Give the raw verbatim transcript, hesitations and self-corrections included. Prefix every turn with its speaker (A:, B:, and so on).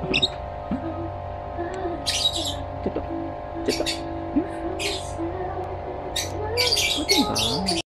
A: ちょっと、ちょっと。ん？ Có tiếng vợ.